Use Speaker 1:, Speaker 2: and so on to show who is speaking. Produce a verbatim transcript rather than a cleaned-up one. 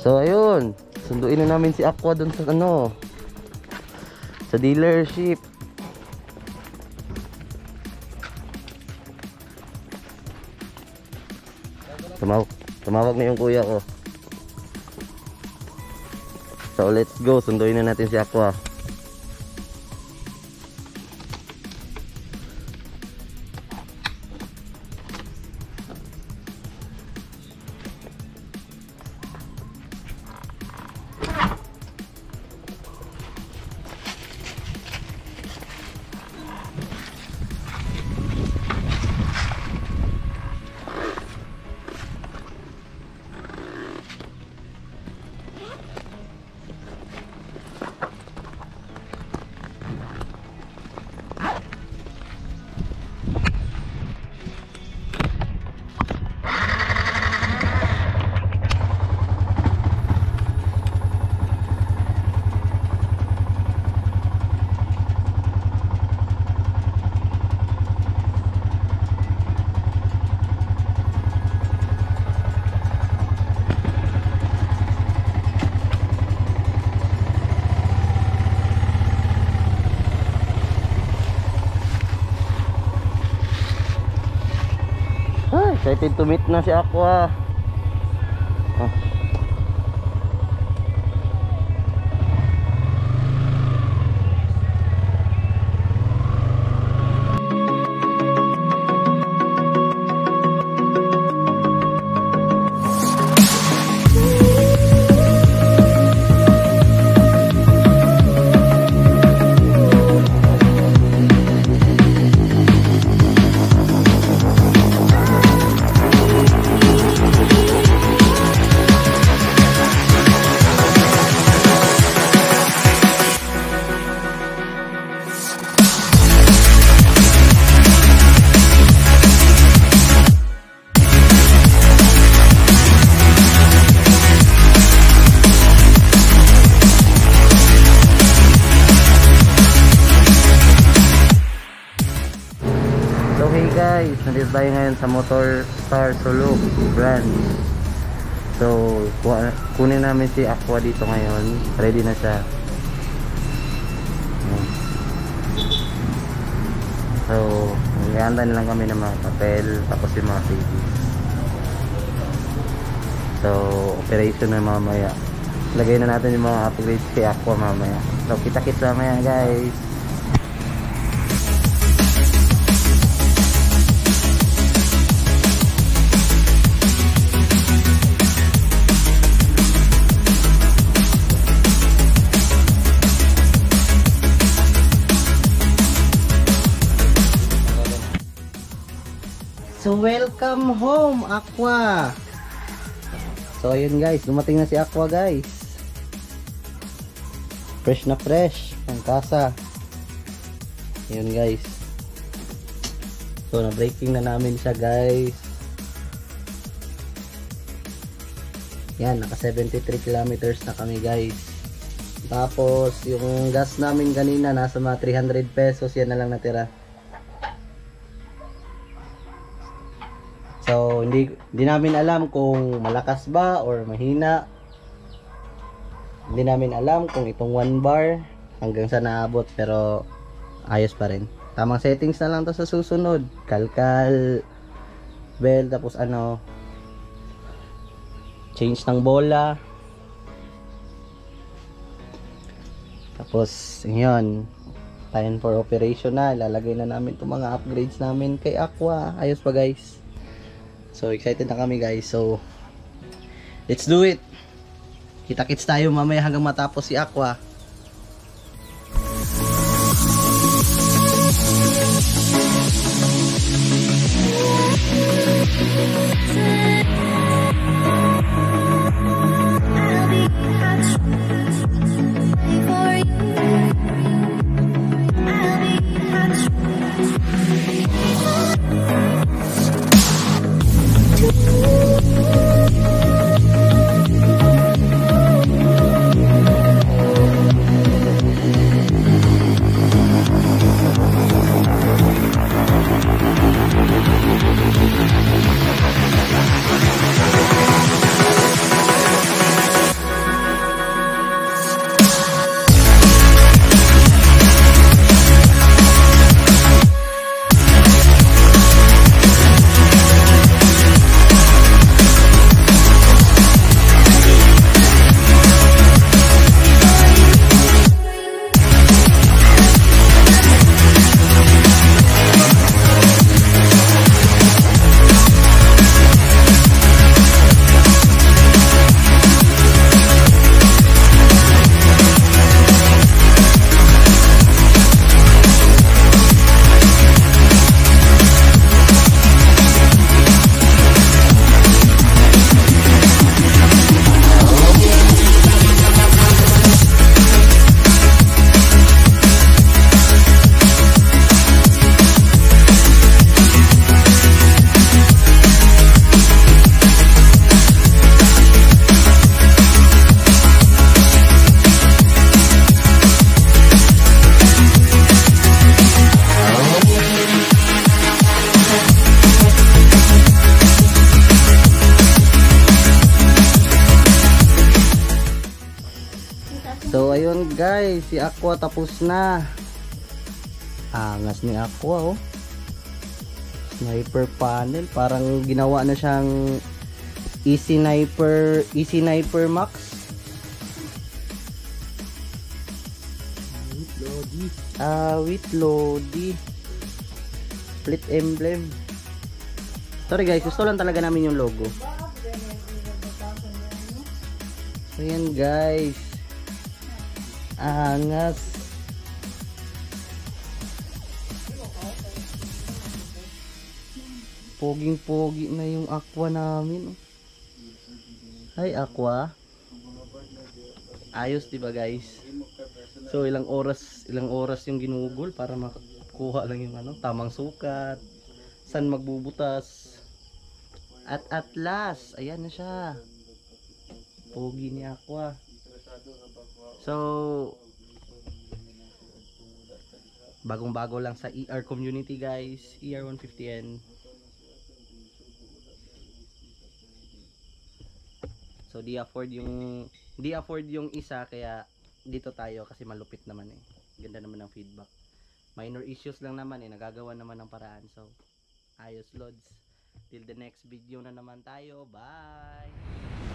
Speaker 1: So ayun, sunduin na namin si Aqua dun sa ano, sa dealership. Tumawag, tumawag na yung kuya ko. So let's go, sunduin na natin si Aqua. Excited to meet na si Aqua. Oh. Okay guys, nandito tayo ngayon sa Motor Star Suluk brand. So kunin namin si Aqua dito ngayon. Ready na siya. So naghahantan lang kami ng mga papel, tapos yung mga C D. So operation na mamaya. Lagay na natin yung mga upgrades kay Aqua mamaya. So kita-kits mamaya guys. So welcome home Aqua. So ayun guys, dumating na si Aqua guys. Fresh na fresh ang kasa. Ayun guys. So na braking na namin siya guys. Yan, naka seventy-three kilometers na kami guys. Tapos yung gas namin kanina nasa mga three hundred pesos, yan na lang natira. So hindi, hindi namin alam kung malakas ba or mahina. Hindi namin alam kung itong one bar hanggang sa naabot, pero ayos pa rin. Tamang settings na lang to sa susunod. Kalkal, bell, tapos ano, change ng bola. Tapos yun, time for operation na. Lalagay na namin itong mga upgrades namin kay Aqua. Ayos pa guys. So excited na kami guys. So let's do it. Kita-kits tayo mamaya hanggang matapos si Aqua. guys, si Aqua tapos na. Angas ni Aqua oh. Sniper panel, parang ginawa na siyang Easy Sniper, Easy Sniper Max. With Lodi. Ah, with Lodi. Split emblem. Sorry guys, gusto lang talaga namin yung logo. Ayan guys. Angas. Poging-pogi na yung Aqua namin. Hi Aqua. Ayos diba guys? So ilang oras, ilang oras yung ginugol para makuha lang yung ano, tamang sukat. Saan magbubutas. At at last, ayan na siya. Pogi ni Aqua. So bagong-bago lang sa E R community guys, E R one fifty N. So di afford yung di afford yung isa, kaya dito tayo kasi malupit naman eh. Ganda naman ng feedback. Minor issues lang naman eh, nagagawa naman ng paraan. So ayos lods. Till the next video na naman tayo. Bye.